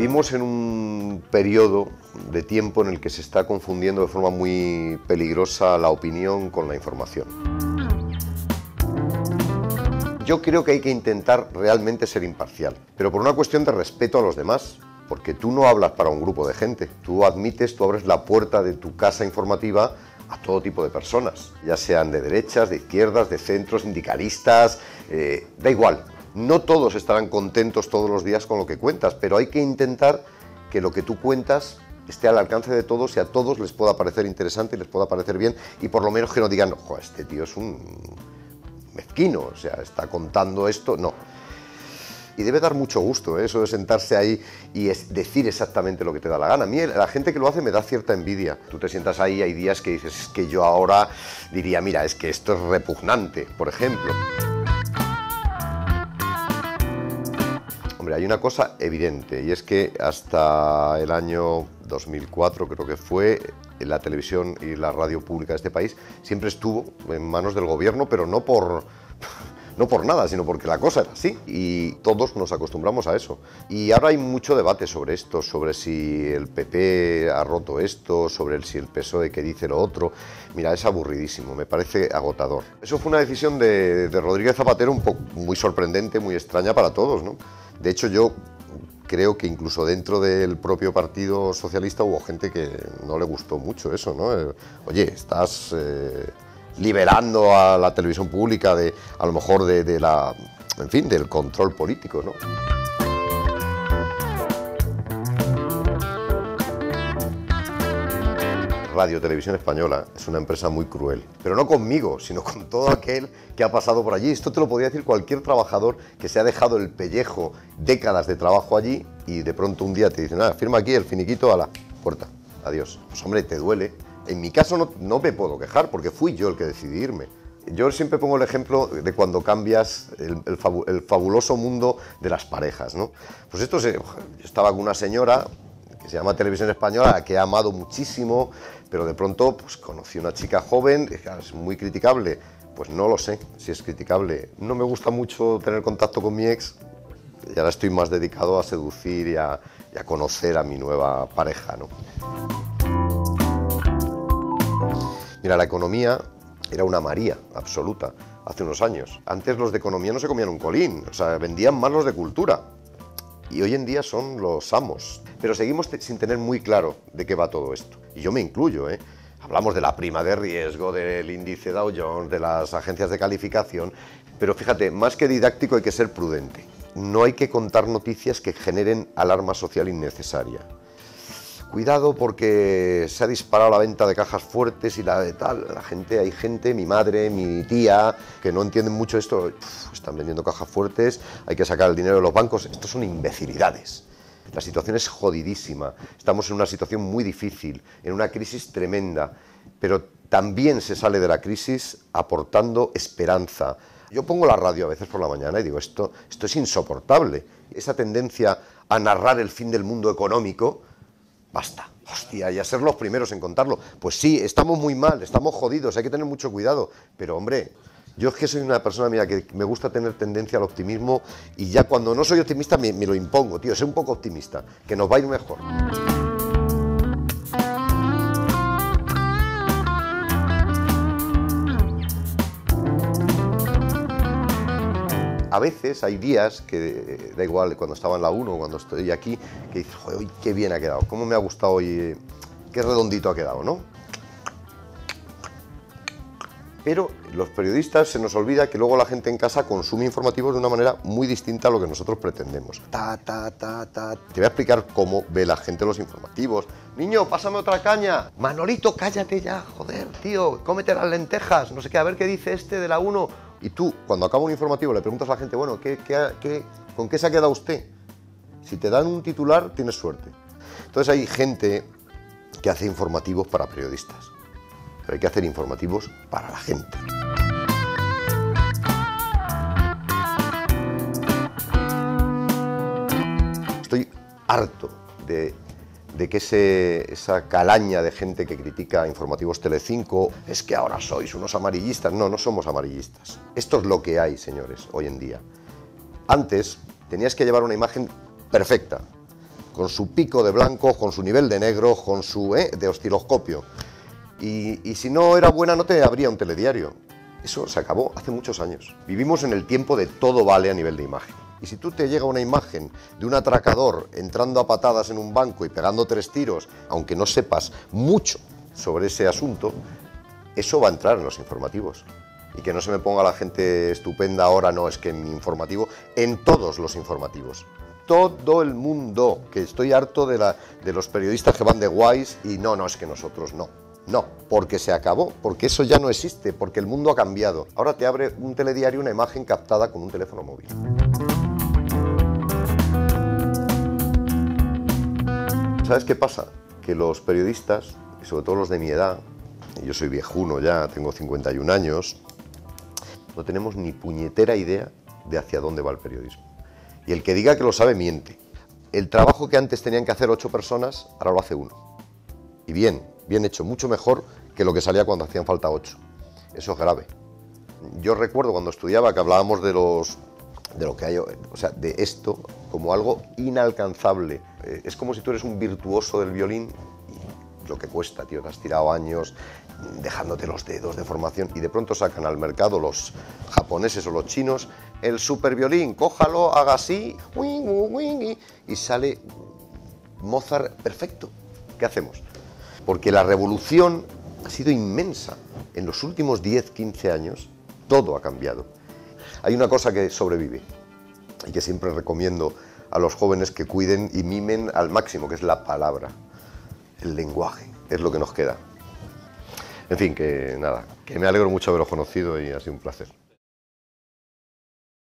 Vivimos en un periodo de tiempo en el que se está confundiendo de forma muy peligrosa la opinión con la información. Yo creo que hay que intentar realmente ser imparcial, pero por una cuestión de respeto a los demás, porque tú no hablas para un grupo de gente, tú abres la puerta de tu casa informativa a todo tipo de personas, ya sean de derechas, de izquierdas, de centros, sindicalistas, da igual. No todos estarán contentos todos los días con lo que cuentas, pero hay que intentar que lo que tú cuentas esté al alcance de todos y a todos les pueda parecer interesante y les pueda parecer bien, y por lo menos que no digan, ojo, este tío es un mezquino, o sea, está contando esto, no. Y debe dar mucho gusto, eso de sentarse ahí y decir exactamente lo que te da la gana. A mí la gente que lo hace me da cierta envidia. Tú te sientas ahí, hay días que dices, es que yo ahora diría, mira, es que esto es repugnante, por ejemplo. Hombre, hay una cosa evidente, y es que hasta el año 2004, creo que fue, la televisión y la radio pública de este país siempre estuvo en manos del gobierno, pero no por nada, sino porque la cosa era así, y todos nos acostumbramos a eso. Y ahora hay mucho debate sobre esto, sobre si el PP ha roto esto, sobre si el PSOE que dice lo otro. Mira, es aburridísimo, me parece agotador. Eso fue una decisión de Rodríguez Zapatero muy sorprendente, muy extraña para todos, ¿no? De hecho, yo creo que incluso dentro del propio Partido Socialista hubo gente que no le gustó mucho eso, ¿no? Oye, estás liberando a la televisión pública a lo mejor en fin, del control político, ¿no? Radio Televisión Española es una empresa muy cruel, pero no conmigo, sino con todo aquel que ha pasado por allí. Esto te lo podría decir cualquier trabajador que se ha dejado el pellejo, décadas de trabajo allí, y de pronto un día te dicen, firma aquí el finiquito, a la puerta, adiós. Pues hombre, te duele. En mi caso no me puedo quejar, porque fui yo el que decidí irme. Yo siempre pongo el ejemplo de cuando cambias el fabuloso mundo de las parejas, ¿no? Pues yo estaba con una señora que se llama Televisión Española, que he amado muchísimo, pero de pronto pues conocí una chica joven, es muy criticable. Pues no lo sé si es criticable. No me gusta mucho tener contacto con mi ex, y ahora estoy más dedicado a seducir y a conocer a mi nueva pareja, ¿no? Mira, la economía era una María absoluta hace unos años. Antes los de economía no se comían un colín, o sea, vendían más los de cultura. Y hoy en día son los amos. Pero seguimos sin tener muy claro de qué va todo esto. Y yo me incluyo, ¿eh? Hablamos de la prima de riesgo, del índice Dow Jones, de las agencias de calificación. Pero fíjate, más que didáctico hay que ser prudente. No hay que contar noticias que generen alarma social innecesaria. Cuidado porque se ha disparado la venta de cajas fuertes y hay gente, mi madre, mi tía, que no entienden mucho esto. Están vendiendo cajas fuertes, hay que sacar el dinero de los bancos. Esto son imbecilidades. La situación es jodidísima. Estamos en una situación muy difícil, en una crisis tremenda, pero también se sale de la crisis aportando esperanza. Yo pongo la radio a veces por la mañana y digo, esto es insoportable. Esa tendencia a narrar el fin del mundo económico, basta, hostia, y a ser los primeros en contarlo. Pues sí, estamos muy mal, estamos jodidos, hay que tener mucho cuidado, pero hombre, yo es que soy una persona, mira, que me gusta tener tendencia al optimismo, y ya cuando no soy optimista me lo impongo, tío, sé un poco optimista, que nos va a ir mejor. A veces hay días que, da igual, cuando estaba en la 1 o cuando estoy aquí, que dices, joder, hoy qué bien ha quedado, cómo me ha gustado hoy, qué redondito ha quedado, ¿no? Pero los periodistas se nos olvida que luego la gente en casa consume informativos de una manera muy distinta a lo que nosotros pretendemos. Te voy a explicar cómo ve la gente los informativos. Niño, pásame otra caña. Manolito, cállate ya, joder, tío, cómete las lentejas, no sé qué, a ver qué dice este de la 1. Y tú, cuando acaba un informativo, le preguntas a la gente, bueno, ¿con qué se ha quedado usted? Si te dan un titular, tienes suerte. Entonces hay gente que hace informativos para periodistas, pero hay que hacer informativos para la gente. Estoy harto de que esa calaña de gente que critica informativos Telecinco, es que ahora sois unos amarillistas. No, no somos amarillistas. Esto es lo que hay, señores, hoy en día. Antes tenías que llevar una imagen perfecta, con su pico de blanco, con su nivel de negro, con su de osciloscopio. Y si no era buena no te abría un telediario. Eso se acabó hace muchos años. Vivimos en el tiempo de todo vale a nivel de imagen. Y si tú te llega una imagen de un atracador entrando a patadas en un banco y pegando 3 tiros, aunque no sepas mucho sobre ese asunto, eso va a entrar en los informativos. Y que no se me ponga la gente estupenda ahora, no, es que en mi informativo, en todos los informativos. Todo el mundo, que estoy harto de los periodistas que van de guays y no, es que nosotros no. No, porque se acabó, porque eso ya no existe, porque el mundo ha cambiado. Ahora te abre un telediario una imagen captada con un teléfono móvil. ¿Sabes qué pasa? Que los periodistas, y sobre todo los de mi edad, y yo soy viejuno ya, tengo 51 años, no tenemos ni puñetera idea de hacia dónde va el periodismo. Y el que diga que lo sabe, miente. El trabajo que antes tenían que hacer 8 personas, ahora lo hace 1. Y bien hecho, mucho mejor que lo que salía cuando hacían falta 8. Eso es grave. Yo recuerdo cuando estudiaba que hablábamos de lo que hay, o sea, de esto como algo inalcanzable. Es como si tú eres un virtuoso del violín y lo que cuesta, tío, te has tirado años dejándote los dedos de formación y de pronto sacan al mercado los japoneses o los chinos el super violín, cójalo, haga así, y sale Mozart perfecto. ¿Qué hacemos? Porque la revolución ha sido inmensa. En los últimos 10, 15 años, todo ha cambiado. Hay una cosa que sobrevive y que siempre recomiendo a los jóvenes que cuiden y mimen al máximo, que es la palabra, el lenguaje, es lo que nos queda. En fin, que nada, que me alegro mucho de haberos conocido y ha sido un placer.